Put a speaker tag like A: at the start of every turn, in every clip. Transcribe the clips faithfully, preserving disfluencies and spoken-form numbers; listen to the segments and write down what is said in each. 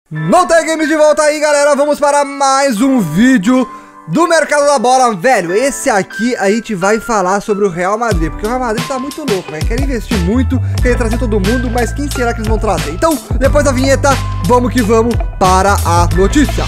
A: No T Games de volta aí, galera, vamos para mais um vídeo do mercado da bola. Velho, esse aqui a gente vai falar sobre o Real Madrid, porque o Real Madrid tá muito louco, velho. Quer investir muito, quer trazer todo mundo, mas quem será que eles vão trazer? Então, depois da vinheta, vamos que vamos para a notícia.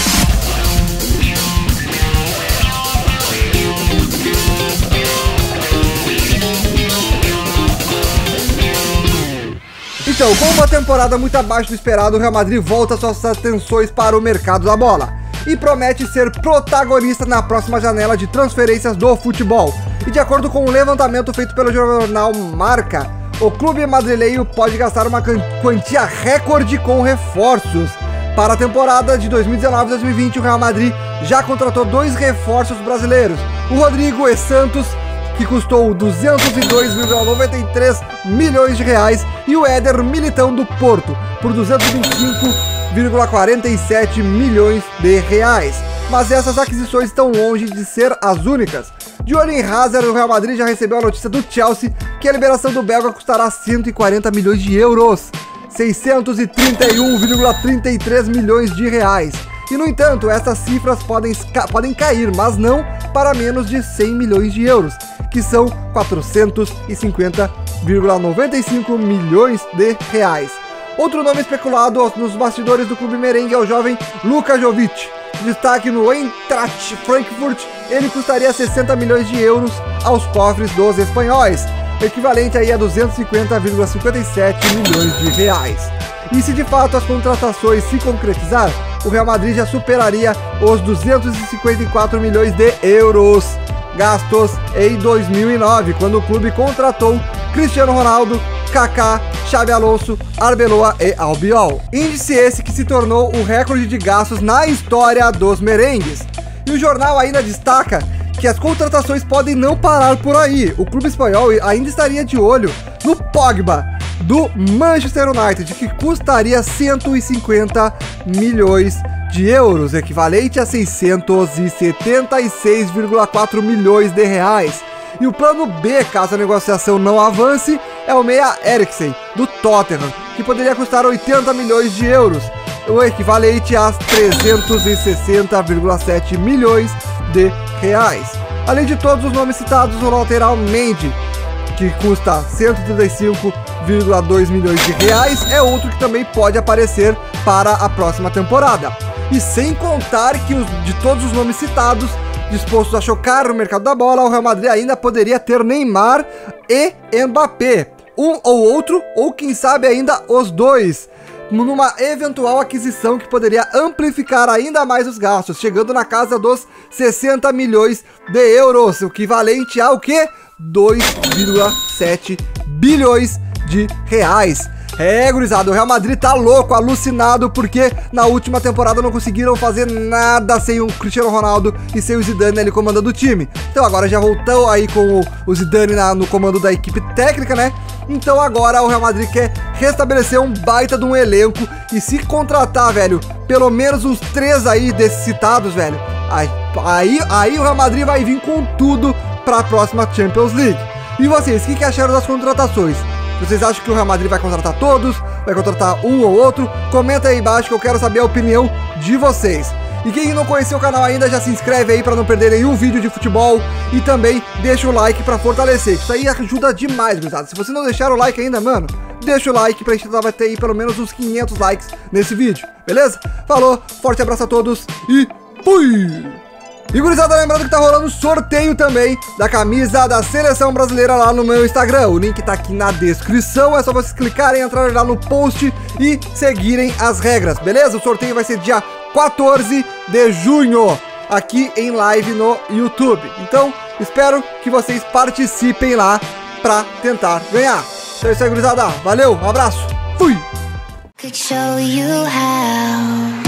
A: Então, com uma temporada muito abaixo do esperado, o Real Madrid volta suas atenções para o mercado da bola e promete ser protagonista na próxima janela de transferências do futebol. E de acordo com um levantamento feito pelo jornal Marca, o clube madrilenho pode gastar uma quantia recorde com reforços. Para a temporada de dois mil e dezenove dois mil e vinte, o Real Madrid já contratou dois reforços brasileiros: o Rodrigo e Santos, que custou duzentos e dois vírgula noventa e três milhões de reais, e o Éder Militão do Porto, por duzentos e vinte e cinco vírgula quarenta e sete milhões de reais. Mas essas aquisições estão longe de ser as únicas. De olho em Hazard, o Real Madrid já recebeu a notícia do Chelsea que a liberação do belga custará cento e quarenta milhões de euros, seiscentos e trinta e um vírgula trinta e três milhões de reais. E, no entanto, essas cifras podem, podem cair, mas não para menos de cem milhões de euros, que são quatrocentos e cinquenta vírgula noventa e cinco milhões de reais. Outro nome especulado nos bastidores do clube merengue é o jovem Luka Jovic. Destaque no Eintracht Frankfurt, ele custaria sessenta milhões de euros aos cofres dos espanhóis, equivalente aí a duzentos e cinquenta vírgula cinquenta e sete milhões de reais. E se de fato as contratações se concretizar, o Real Madrid já superaria os duzentos e cinquenta e quatro milhões de euros gastos em dois mil e nove, quando o clube contratou Cristiano Ronaldo, Kaká, Xabi Alonso, Arbeloa e Albiol. Índice esse que se tornou o recorde de gastos na história dos merengues. E o jornal ainda destaca que as contratações podem não parar por aí. O clube espanhol ainda estaria de olho no Pogba, do Manchester United, que custaria cento e cinquenta milhões de euros, equivalente a seiscentos e setenta e seis vírgula quatro milhões de reais. E o plano B, caso a negociação não avance, é o meia Eriksen, do Tottenham, que poderia custar oitenta milhões de euros, o equivalente a trezentos e sessenta vírgula sete milhões de reais. Além de todos os nomes citados, o lateral Mendy, que custa cento e trinta e cinco vírgula dois milhões de reais, é outro que também pode aparecer para a próxima temporada. E sem contar que os, de todos os nomes citados, dispostos a chocar no mercado da bola, o Real Madrid ainda poderia ter Neymar e Mbappé, um ou outro, ou quem sabe ainda os dois, numa eventual aquisição que poderia amplificar ainda mais os gastos, chegando na casa dos sessenta milhões de euros, o equivalente ao que? dois vírgula sete bilhões de reais. É, gurizada, o Real Madrid tá louco, alucinado, porque na última temporada não conseguiram fazer nada sem o Cristiano Ronaldo e sem o Zidane ali comandando o time. Então agora já voltou aí com o, o Zidane na, no comando da equipe técnica, né? Então agora o Real Madrid quer restabelecer um baita de um elenco e se contratar, velho, pelo menos uns três aí desses citados, velho, aí, aí, aí o Real Madrid vai vir com tudo para a próxima Champions League. E vocês, o que, que acharam das contratações? Vocês acham que o Real Madrid vai contratar todos? Vai contratar um ou outro? Comenta aí embaixo que eu quero saber a opinião de vocês. E quem não conheceu o canal ainda, já se inscreve aí para não perder nenhum vídeo de futebol. E também deixa o like para fortalecer. Isso aí ajuda demais, gurizada. Se você não deixar o like ainda, mano, deixa o like pra gente vai ter aí pelo menos uns quinhentos likes nesse vídeo. Beleza? Falou, forte abraço a todos e fui! E, gurizada, lembrando que tá rolando sorteio também da camisa da Seleção Brasileira lá no meu Instagram. O link tá aqui na descrição, é só vocês clicarem, entrarem lá no post e seguirem as regras, beleza? O sorteio vai ser dia quatorze de junho, aqui em live no YouTube. Então, espero que vocês participem lá pra tentar ganhar. Então é isso aí, gurizada. Valeu, um abraço, fui! Could show you how.